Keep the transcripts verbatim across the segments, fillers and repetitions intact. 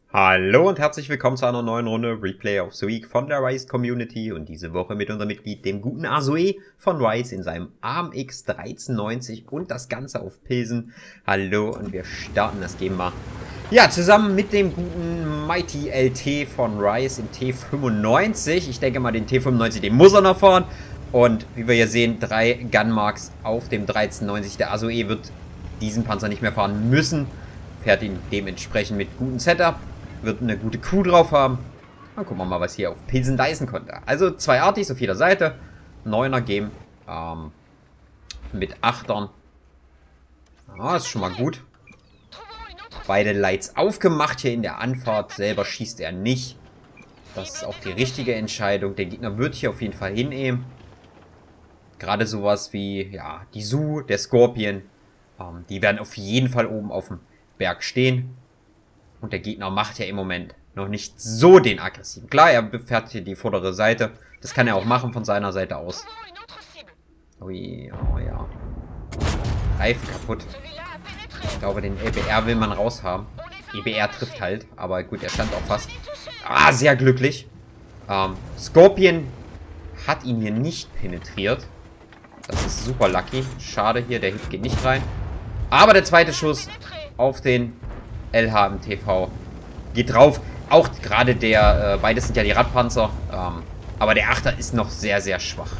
Hallo und herzlich willkommen zu einer neuen Runde Replay of the Week von der Rise Community und diese Woche mit unserem Mitglied, dem guten Azue von Rise in seinem A M X dreizehn neunzig und das Ganze auf Pilsen. Hallo und wir starten das Game mal. Ja, zusammen mit dem guten Mighty L T von Rise im T fünfundneunzig. Ich denke mal, den T fünfundneunzig, den muss er noch fahren. Und wie wir hier sehen, drei Gunmarks auf dem dreizehn neunzig. Der Azue wird diesen Panzer nicht mehr fahren müssen. Fährt ihn dementsprechend mit gutem Setup. Wird eine gute Crew drauf haben. Dann gucken wir mal, was hier auf Pilsen leisten konnte. Also zwei Artis auf jeder Seite. Neuner Game. Ähm, mit Achtern. Ah, ist schon mal gut. Beide Lights aufgemacht hier in der Anfahrt. Selber schießt er nicht. Das ist auch die richtige Entscheidung. Der Gegner wird hier auf jeden Fall hinnehmen. Gerade sowas wie, ja, die Su, der Scorpion. Ähm, die werden auf jeden Fall oben auf dem Berg stehen. Und der Gegner macht ja im Moment noch nicht so den aggressiven. Klar, er befährt hier die vordere Seite. Das kann er auch machen von seiner Seite aus. Ui, oh ja. Reifen kaputt. Ich glaube, den E B R will man raushaben. E B R trifft halt. Aber gut, er stand auch fast. Ah, sehr glücklich. Ähm, Scorpion hat ihn hier nicht penetriert. Das ist super lucky. Schade hier, der Hit geht nicht rein. Aber der zweite Schuss auf den L H im T V geht drauf. Auch gerade der, äh, beides sind ja die Radpanzer. Ähm, aber der Achter ist noch sehr, sehr schwach.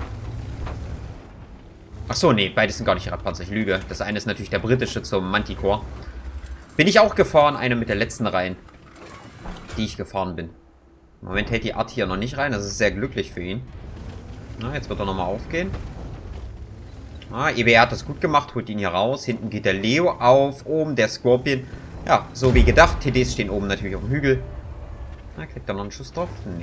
Achso, nee, beides sind gar nicht Radpanzer, ich lüge. Das eine ist natürlich der britische zum Manticore. Bin ich auch gefahren, eine mit der letzten Reihen, die ich gefahren bin. Im Moment hält die Art hier noch nicht rein, das ist sehr glücklich für ihn. Na, jetzt wird er nochmal aufgehen. Ah, E B R hat das gut gemacht, holt ihn hier raus. Hinten geht der Leo auf, oben der Scorpion. Ja, so wie gedacht. T Ds stehen oben natürlich auf dem Hügel. Na, kriegt er noch einen Schuss drauf? Nee.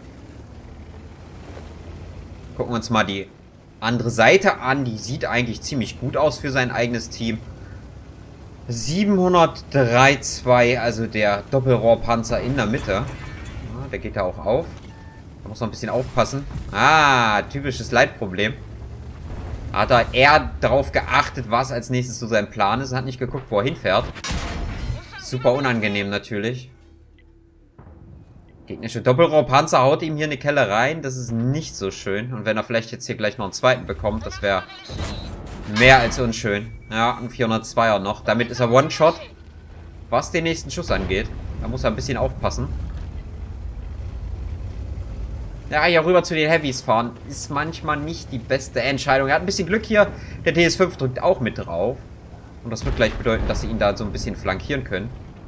Gucken wir uns mal die andere Seite an. Die sieht eigentlich ziemlich gut aus für sein eigenes Team. siebenhundertdrei Komma zwei, also der Doppelrohrpanzer in der Mitte. Ja, der geht da auch auf. Da muss man ein bisschen aufpassen. Ah, typisches Leitproblem. Hat er eher darauf geachtet, was als nächstes so sein Plan ist. Hat nicht geguckt, wo er hinfährt. Super unangenehm natürlich. Gegnerische Doppelrohrpanzer haut ihm hier eine Kelle rein. Das ist nicht so schön. Und wenn er vielleicht jetzt hier gleich noch einen zweiten bekommt, das wäre mehr als unschön. Ja, ein vierhundertzweier noch. Damit ist er One-Shot. Was den nächsten Schuss angeht. Da muss er ein bisschen aufpassen. Ja, hier rüber zu den Heavys fahren ist manchmal nicht die beste Entscheidung. Er hat ein bisschen Glück hier. Der T S fünf drückt auch mit drauf. Und das wird gleich bedeuten, dass sie ihn da so ein bisschen flankieren können.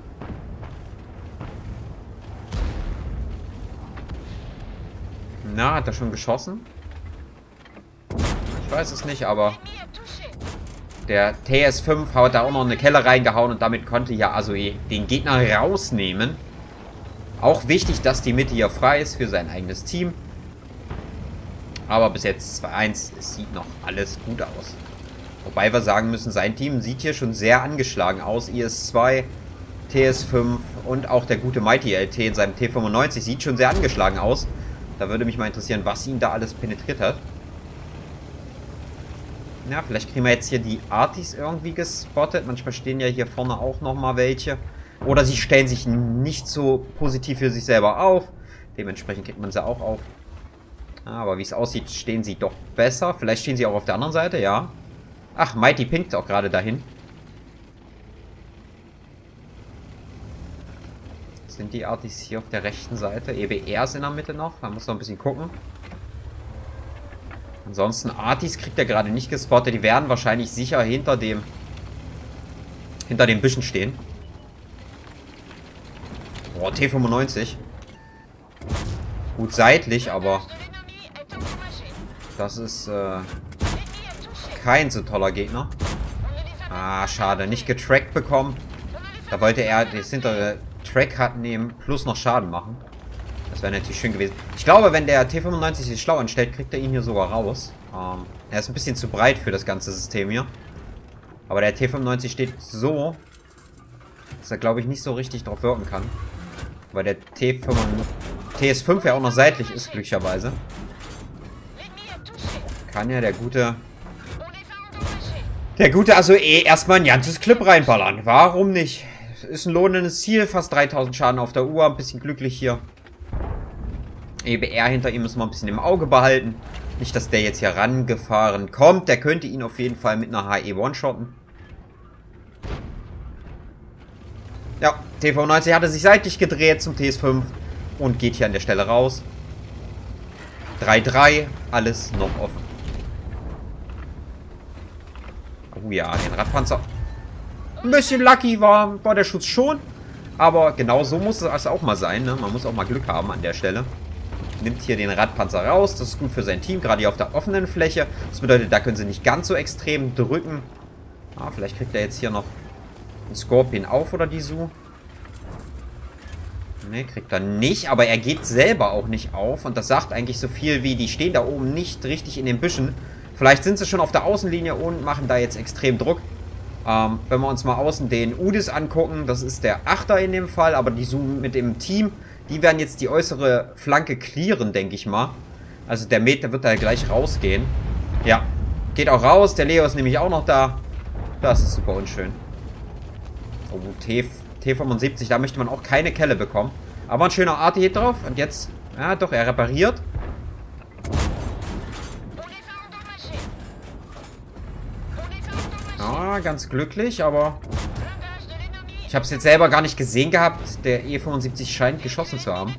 Na, hat er schon geschossen? Ich weiß es nicht, aber der T S fünf hat da auch noch eine Kelle reingehauen und damit konnte ja Azue den Gegner rausnehmen. Auch wichtig, dass die Mitte hier frei ist für sein eigenes Team. Aber bis jetzt zwei eins, es sieht noch alles gut aus. Wobei wir sagen müssen, sein Team sieht hier schon sehr angeschlagen aus. I S zwei, T S fünf und auch der gute Mighty L T in seinem T fünfundneunzig sieht schon sehr angeschlagen aus. Da würde mich mal interessieren, was ihn da alles penetriert hat. Ja, vielleicht kriegen wir jetzt hier die Artis irgendwie gespottet. Manchmal stehen ja hier vorne auch nochmal welche. Oder sie stellen sich nicht so positiv für sich selber auf. Dementsprechend kriegt man sie auch auf. Aber wie es aussieht, stehen sie doch besser. Vielleicht stehen sie auch auf der anderen Seite, ja. Ach, Mighty pinkt auch gerade dahin. Sind die Artis hier auf der rechten Seite? E B R ist in der Mitte noch. Da muss noch ein bisschen gucken. Ansonsten, Artis kriegt er gerade nicht gespottet. Die werden wahrscheinlich sicher hinter dem hinter den Büschen stehen. Boah, T fünfundneunzig. Gut seitlich, aber das ist äh, kein so toller Gegner. Ah, schade. Nicht getrackt bekommen. Da wollte er das hintere Track nehmen, plus noch Schaden machen. Das wäre natürlich schön gewesen. Ich glaube, wenn der T fünfundneunzig sich schlau anstellt, kriegt er ihn hier sogar raus. Ähm, er ist ein bisschen zu breit für das ganze System hier. Aber der T fünfundneunzig steht so, dass er, glaube ich, nicht so richtig drauf wirken kann. Weil der T S fünf ja auch noch seitlich ist, glücklicherweise. Kann ja der gute... Der gute Azue erstmal ein ganzes Clip reinballern. Warum nicht? ist ein lohnendes Ziel. Fast dreitausend Schaden auf der Uhr. Ein bisschen glücklich hier. E B R hinter ihm müssen wir ein bisschen im Auge behalten. Nicht, dass der jetzt hier rangefahren kommt. Der könnte ihn auf jeden Fall mit einer H E one-shotten. Ja, T V neunzig hatte sich seitlich gedreht zum T S fünf und geht hier an der Stelle raus. drei drei, alles noch offen. Oh ja, den Radpanzer. Ein bisschen lucky war, war der Schuss schon. Aber genau so muss es auch mal sein. Ne? Man muss auch mal Glück haben an der Stelle. Nimmt hier den Radpanzer raus. Das ist gut für sein Team, gerade hier auf der offenen Fläche. Das bedeutet, da können sie nicht ganz so extrem drücken. Ah, vielleicht kriegt er jetzt hier noch einen Scorpion auf oder die Su. Ne, kriegt er nicht. Aber er geht selber auch nicht auf. Und das sagt eigentlich so viel wie, die stehen da oben nicht richtig in den Büschen. Vielleicht sind sie schon auf der Außenlinie und machen da jetzt extrem Druck. Ähm, wenn wir uns mal außen den Udis angucken, das ist der Achter in dem Fall, aber die Su mit dem Team, die werden jetzt die äußere Flanke clearen, denke ich mal. Also der Meter wird da gleich rausgehen. Ja, geht auch raus. Der Leo ist nämlich auch noch da. Das ist super unschön. Oh, T fünfundsiebzig, da möchte man auch keine Kelle bekommen. Aber ein schöner Arti-Hit drauf. Und jetzt, ja doch, er repariert. Ja, ganz glücklich, aber ich habe es jetzt selber gar nicht gesehen gehabt. Der E fünfundsiebzig scheint geschossen zu haben.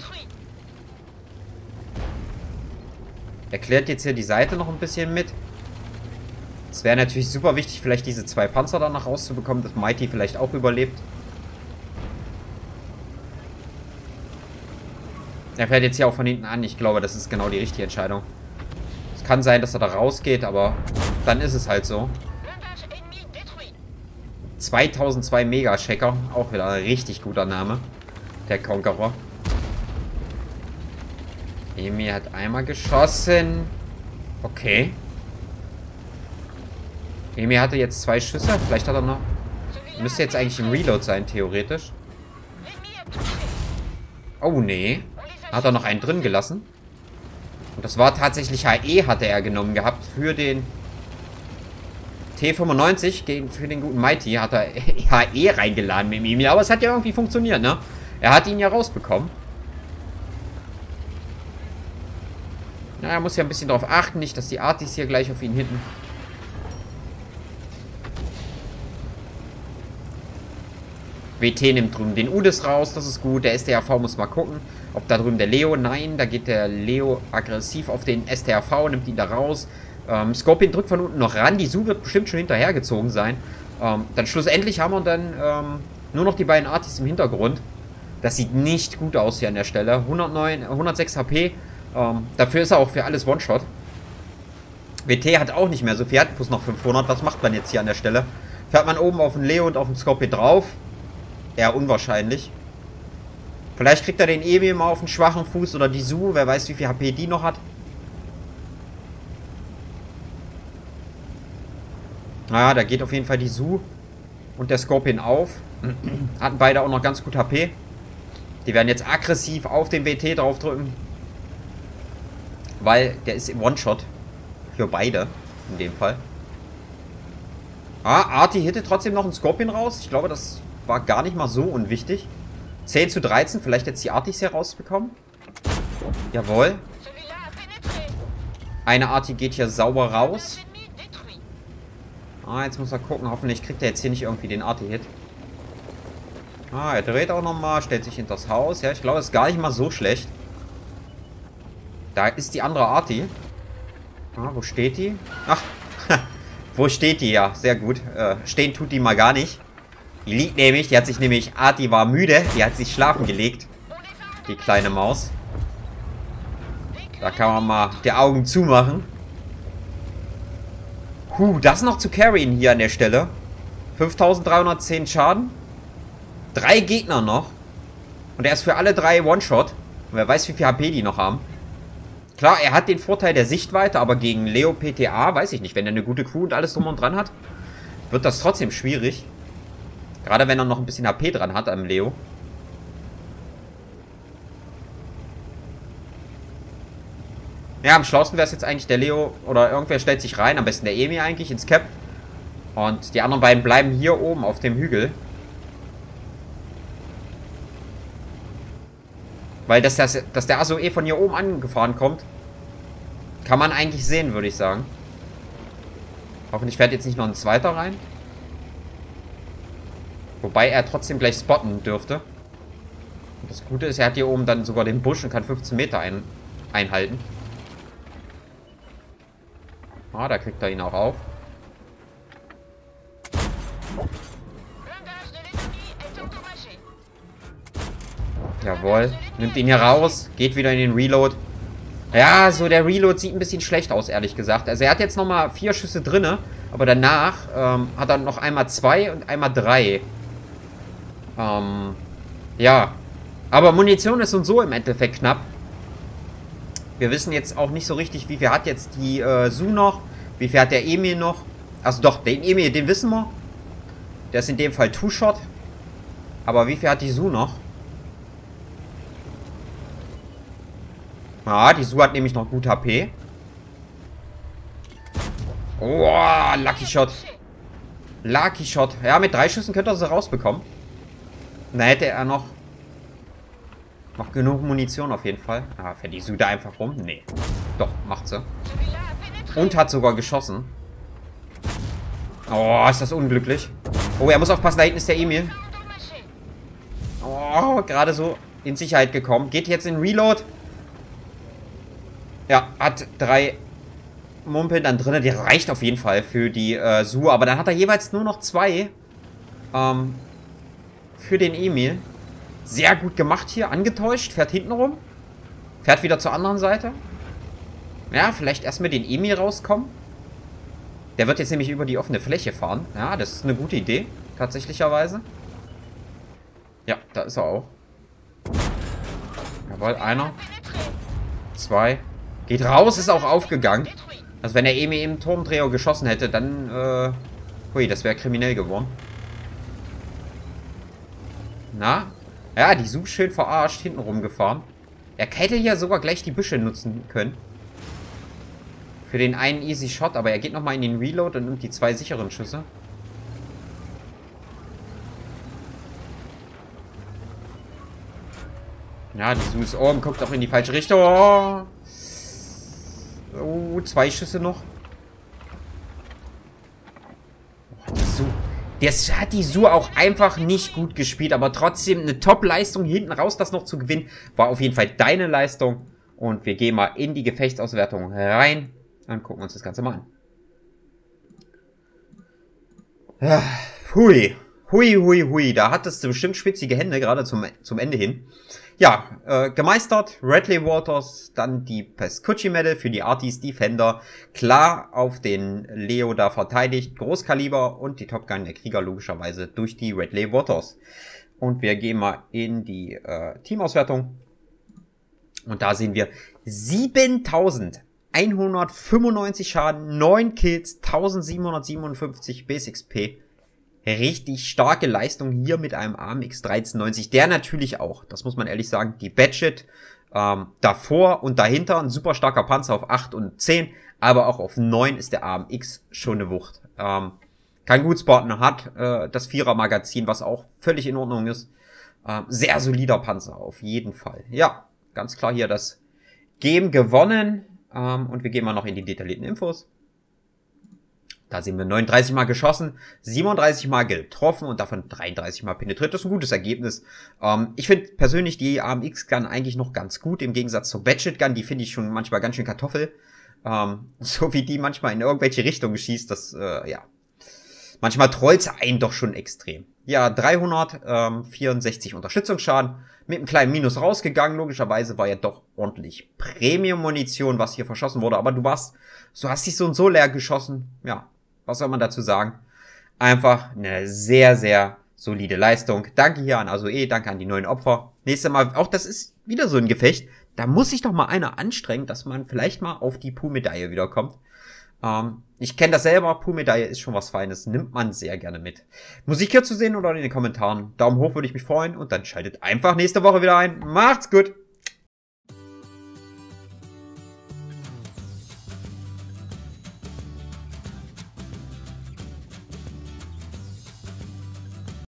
Er klärt jetzt hier die Seite noch ein bisschen mit. Es wäre natürlich super wichtig, vielleicht diese zwei Panzer danach rauszubekommen, dass Mighty vielleicht auch überlebt. Er fährt jetzt hier auch von hinten an. Ich glaube, das ist genau die richtige Entscheidung. Es kann sein, dass er da rausgeht, aber dann ist es halt so. zweitausendzwei Mega-Checker. Auch wieder ein richtig guter Name. Der Conqueror. Emil hat einmal geschossen. Okay. Emil hatte jetzt zwei Schüsse. Vielleicht hat er noch... Müsste jetzt eigentlich im Reload sein, theoretisch. Oh, nee. Hat er noch einen drin gelassen. Und das war tatsächlich H E, hatte er genommen gehabt. Für den T fünfundneunzig, gegen, für den guten Mighty, hat er H E reingeladen mit ihm. Aber es hat ja irgendwie funktioniert, ne? Er hat ihn ja rausbekommen. Na, er muss ja ein bisschen darauf achten, nicht, dass die Artis hier gleich auf ihn hinten. W T nimmt drüben den Udis raus, das ist gut. Der S T R V muss mal gucken, ob da drüben der Leo, nein, da geht der Leo aggressiv auf den S T R V, nimmt ihn da raus. Ähm, Scorpion drückt von unten noch ran, die Su wird bestimmt schon hinterhergezogen sein. Ähm, dann schlussendlich haben wir dann ähm, nur noch die beiden Artis im Hintergrund. Das sieht nicht gut aus hier an der Stelle. hundertneun, hundertsechs H P, ähm, dafür ist er auch für alles One-Shot. W T hat auch nicht mehr so viel, hat plus noch fünfhundert, was macht man jetzt hier an der Stelle? Fährt man oben auf den Leo und auf den Scorpion drauf? Eher unwahrscheinlich. Vielleicht kriegt er den Emil mal auf den schwachen Fuß oder die Su. Wer weiß, wie viel H P die noch hat. Naja, da geht auf jeden Fall die Su und der Scorpion auf. Hatten beide auch noch ganz gut H P. Die werden jetzt aggressiv auf den W T draufdrücken. Weil der ist im One-Shot. Für beide. In dem Fall. Ah, Arti hittet trotzdem noch einen Scorpion raus. Ich glaube, das... war gar nicht mal so unwichtig. zehn zu dreizehn. Vielleicht jetzt die Artis hier rausbekommen. Jawohl. Eine Arti geht hier sauber raus. Ah, jetzt muss er gucken. Hoffentlich kriegt er jetzt hier nicht irgendwie den Arti-Hit. Ah, er dreht auch nochmal. Stellt sich hinter das Haus. Ja, ich glaube, das ist gar nicht mal so schlecht. Da ist die andere Arti. Ah, wo steht die? Ach, wo steht die? Ja, sehr gut. Äh, stehen tut die mal gar nicht. Die liegt nämlich, die hat sich nämlich, Arti war müde, die hat sich schlafen gelegt. Die kleine Maus. Da kann man mal die Augen zumachen. Huh, das noch zu carryen hier an der Stelle. fünftausenddreihundertzehn Schaden. Drei Gegner noch. Und er ist für alle drei One-Shot. Und wer weiß, wie viel H P die noch haben. Klar, er hat den Vorteil der Sichtweite, aber gegen Leo P T A, weiß ich nicht, wenn er eine gute Crew und alles drum und dran hat, wird das trotzdem schwierig. Gerade wenn er noch ein bisschen H P dran hat am Leo. Ja, am schlausten wäre es jetzt eigentlich der Leo oder irgendwer stellt sich rein. Am besten der Emil eigentlich ins Cap. Und die anderen beiden bleiben hier oben auf dem Hügel. Weil, dass, das, dass der Asoe von hier oben angefahren kommt, kann man eigentlich sehen, würde ich sagen. Hoffentlich fährt jetzt nicht noch ein zweiter rein. Wobei er trotzdem gleich spotten dürfte. Und das Gute ist, er hat hier oben dann sogar den Busch und kann fünfzehn Meter ein, einhalten. Ah, da kriegt er ihn auch auf. Jawohl. Nimmt ihn hier raus. Geht wieder in den Reload. Ja, so der Reload sieht ein bisschen schlecht aus, ehrlich gesagt. Also er hat jetzt nochmal vier Schüsse drinne. Aber danach ähm, hat er noch einmal zwei und einmal drei. Ähm, ja. Aber Munition ist und so im Endeffekt knapp. Wir wissen jetzt auch nicht so richtig, wie viel hat jetzt die äh, Su noch. Wie viel hat der Emil noch. Also doch, den Emil, den wissen wir. Der ist in dem Fall Two-Shot. Aber wie viel hat die Su noch? Ah, die Su hat nämlich noch gut H P. Oh, Lucky Shot. Lucky Shot. Ja, mit drei Schüssen könnte er sie rausbekommen. Da hätte er noch noch genug Munition auf jeden Fall. Ah, fährt die Su da einfach rum? Nee. Doch, macht sie. Und hat sogar geschossen. Oh, ist das unglücklich. Oh, er muss aufpassen, da hinten ist der Emil. Oh, gerade so in Sicherheit gekommen. Geht jetzt in Reload. Ja, hat drei Mumpeln dann drin. Die reicht auf jeden Fall für die äh, Su. Aber dann hat er jeweils nur noch zwei. Ähm, für den Emil. Sehr gut gemacht hier. Angetäuscht. Fährt hinten rum. Fährt wieder zur anderen Seite. Ja, vielleicht erst mit den Emil rauskommen. Der wird jetzt nämlich über die offene Fläche fahren. Ja, das ist eine gute Idee. Tatsächlicherweise. Ja, da ist er auch. Jawohl, einer. Zwei. Geht raus, ist auch aufgegangen. Also wenn der Emil im Turmdreher geschossen hätte, dann, äh... hui, das wäre kriminell geworden. Na? Ja, die Su schön verarscht, hinten rumgefahren. Er hätte ja sogar gleich die Büsche nutzen können. Für den einen Easy Shot, aber er geht nochmal in den Reload und nimmt die zwei sicheren Schüsse. Ja, die Su ist oben, guckt auch in die falsche Richtung. Oh, oh zwei Schüsse noch. Oh, die Su. Das hat die Su auch einfach nicht gut gespielt, aber trotzdem eine Top-Leistung hinten raus, das noch zu gewinnen, war auf jeden Fall deine Leistung. Und wir gehen mal in die Gefechtsauswertung rein und gucken uns das Ganze mal an. Ja, hui. Hui, hui, hui. Da hattest du bestimmt schwitzige Hände, gerade zum, zum Ende hin. Ja, äh, gemeistert. Radley Waters, dann die Pescucci Medal für die Artis Defender. Klar auf den Leo da verteidigt. Großkaliber und die Top Gun der Krieger logischerweise durch die Radley Waters. Und wir gehen mal in die äh, Teamauswertung. Und da sehen wir siebentausendeinhundertfünfundneunzig Schaden, neun Kills, eintausendsiebenhundertsiebenundfünfzig Base X P. Richtig starke Leistung hier mit einem A M X dreizehnhundertneunzig. Der natürlich auch, das muss man ehrlich sagen, die Badget ähm, davor und dahinter. Ein super starker Panzer auf acht und zehn, aber auch auf neun ist der A M X schon eine Wucht. Ähm, kann gut spotten, hat äh, das Vierer-Magazin, was auch völlig in Ordnung ist. Ähm, sehr solider Panzer, auf jeden Fall. Ja, ganz klar hier das Game gewonnen. Ähm, und wir gehen mal noch in die detaillierten Infos. Da sehen wir neununddreißig Mal geschossen, siebenunddreißig Mal getroffen und davon dreiunddreißig Mal penetriert. Das ist ein gutes Ergebnis. Ähm, ich finde persönlich die A M X-Gun eigentlich noch ganz gut, im Gegensatz zur Badget-Gun. Die finde ich schon manchmal ganz schön Kartoffel. Ähm, so wie die manchmal in irgendwelche Richtungen schießt, das, äh, ja. Manchmal trollt's einen doch schon extrem. Ja, dreihundertvierundsechzig Unterstützungsschaden. Mit einem kleinen Minus rausgegangen. Logischerweise war ja doch ordentlich Premium-Munition, was hier verschossen wurde. Aber du warst, du hast dich so und so leer geschossen. Ja, was soll man dazu sagen? Einfach eine sehr, sehr solide Leistung. Danke hier an Asoe, danke an die neuen Opfer. Nächstes Mal, auch das ist wieder so ein Gefecht. Da muss sich doch mal einer anstrengen, dass man vielleicht mal auf die Puh-Medaille wiederkommt. Ähm, ich kenne das selber, Puh-Medaille ist schon was Feines, nimmt man sehr gerne mit. Musik hier zu sehen oder in den Kommentaren. Daumen hoch würde ich mich freuen und dann schaltet einfach nächste Woche wieder ein. Macht's gut!